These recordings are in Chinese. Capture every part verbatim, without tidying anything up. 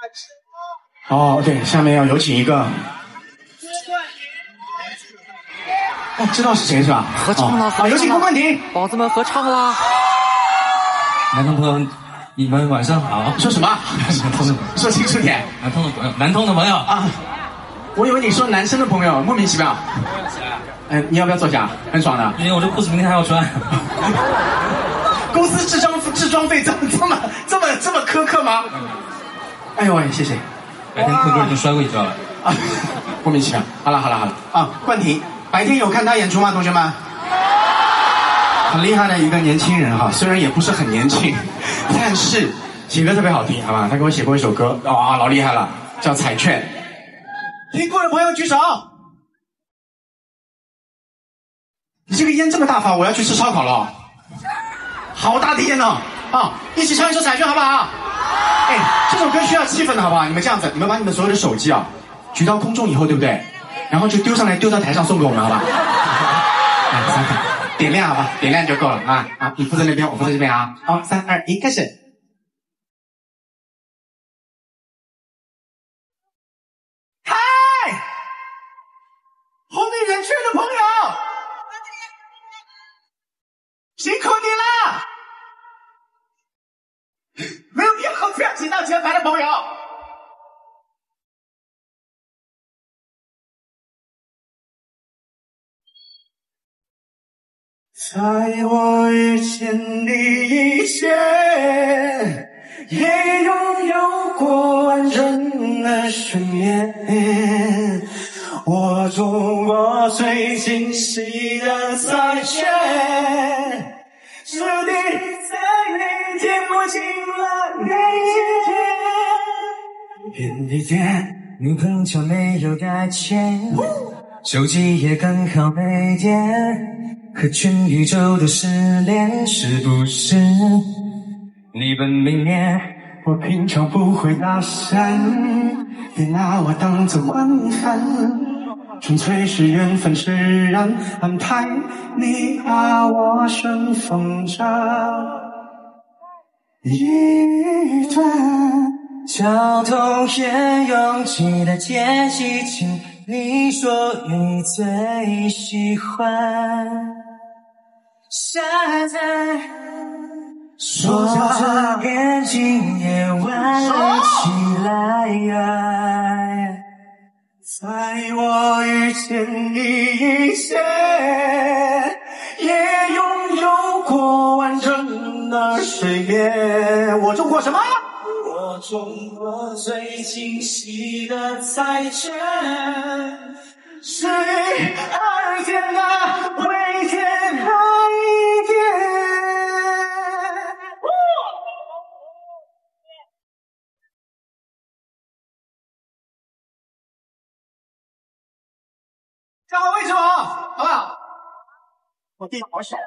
哦，对，下面要有请一个。哦，知道是谁是吧？ 合唱了， 好、哦，有请郭冠廷， 宝子们合唱啦！ 男同朋友，你们晚上好。 说什么？说清楚点。 男同的朋友，男同的朋友啊，我以为你说男生的朋友，莫名其妙。嗯、呃，你要不要坐下？很爽的。 因为我这裤子明天还要穿。 公司制装制装费这么这么这么这么苛刻吗？哎呦喂，谢谢。 白天坤哥已经摔过一跤了。 啊，莫名其妙。好了好了好了啊，冠廷，白天有看他演出吗？同学们？很厉害的一个年轻人哈，虽然也不是很年轻，但是写歌特别好听，好吧？他给我写过一首歌，哇、哦，老厉害了，叫《彩券》。听过的朋友举手。你这个烟这么大发，我要去吃烧烤了。好大的烟呢！啊，一起唱一首《彩券》好不好？哎，这首歌需要气氛的好不好？你们这样子，你们把你们所有的手机啊举到空中以后，对不对？然后就丢上来，丢到台上送给我们，好吧？来，三个，点亮好吧？点亮就够了啊啊！你负责那边，我负责这边啊。好，三二一，开始。嗨，后面人群的朋友，辛苦你了。没有任何不要挤到前排的朋友。在我遇见你以前，也拥有过完整的睡眠。我中过最惊喜的彩券，注定在你听不清了那一天。便利店，女朋友没有改签，手机也刚好没电。和全宇宙的失联，是不是你本命年？我平常不会搭讪，别拿我当作惯犯，纯粹是缘分使然，安排你把我顺风着一段。交通也拥挤的间隙，请你说你最喜欢。现在说着眼睛也弯了起来，在我遇见你以前，也拥有过完整的睡眠。我中过什么？我中过最惊喜的彩券，是二天的微甜海淀。站好位置哦，好不好？我地好小。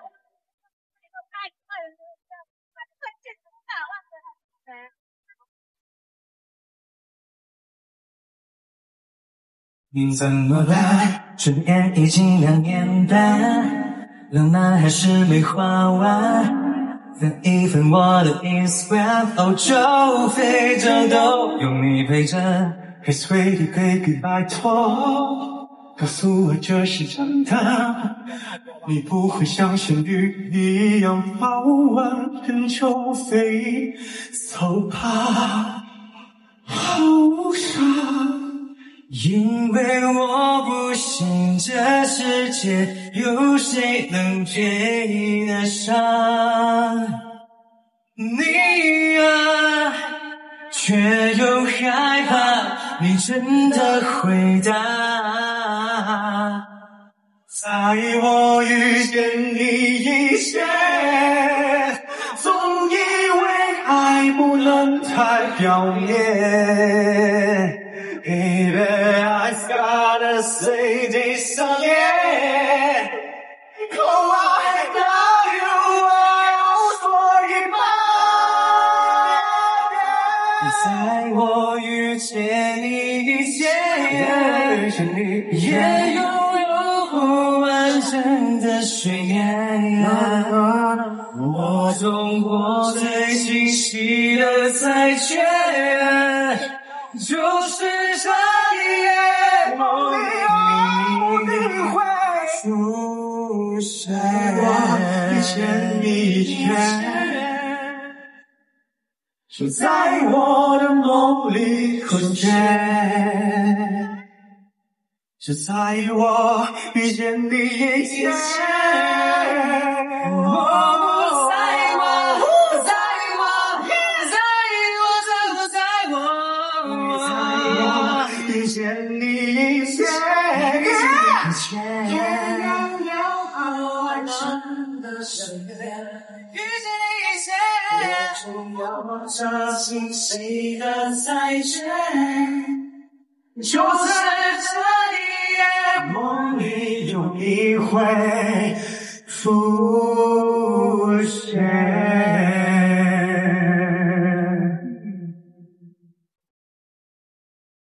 你怎么办？转眼已经两年半，浪漫还是没花完。分一分我的 Instagram， 欧洲、非洲都有你陪着。Hey sweetie baby， 拜托，告诉我这是真的。你不会像仙女一样跑完全球飞，走吧，好傻。因为我不信这世界有谁能配得上你啊，却又害怕你真的回答。在我遇见你以前，总以为爱不能太表面。Baby, I gotta say this again. Oh, I love you, I also give 在我遇见你以前，也拥有不完整的睡眠。我中过最清晰的彩券。 就是这一夜，梦里有你会出现，我遇见你前，就在我的梦里出现，就在我遇见你以前。我在我，在我，在我，在我，在我，在我遇见你以前，遇见你以前，拥有好完整的生命，遇见你以前，拥有着清晰的再见，就是这一夜，梦里有你会出现。